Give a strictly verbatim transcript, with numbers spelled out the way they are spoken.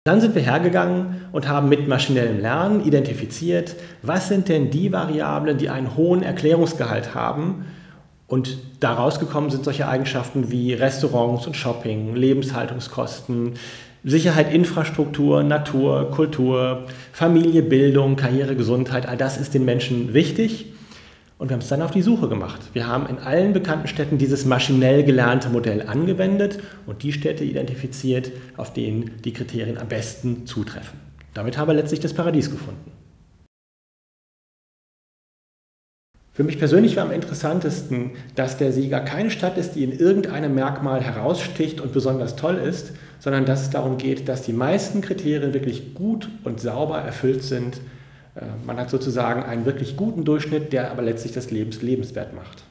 Dann sind wir hergegangen und haben mit maschinellem Lernen identifiziert, was sind denn die Variablen, die einen hohen Erklärungsgehalt haben. Und daraus gekommen sind solche Eigenschaften wie Restaurants und Shopping, Lebenshaltungskosten, Sicherheit, Infrastruktur, Natur, Kultur, Familie, Bildung, Karriere, Gesundheit. All das ist den Menschen wichtig. Und wir haben es dann auf die Suche gemacht. Wir haben in allen bekannten Städten dieses maschinell gelernte Modell angewendet und die Städte identifiziert, auf denen die Kriterien am besten zutreffen. Damit haben wir letztlich das Paradies gefunden. Für mich persönlich war am interessantesten, dass der Sieger keine Stadt ist, die in irgendeinem Merkmal heraussticht und besonders toll ist, sondern dass es darum geht, dass die meisten Kriterien wirklich gut und sauber erfüllt sind. Man hat sozusagen einen wirklich guten Durchschnitt, der aber letztlich das Lebens lebenswert macht.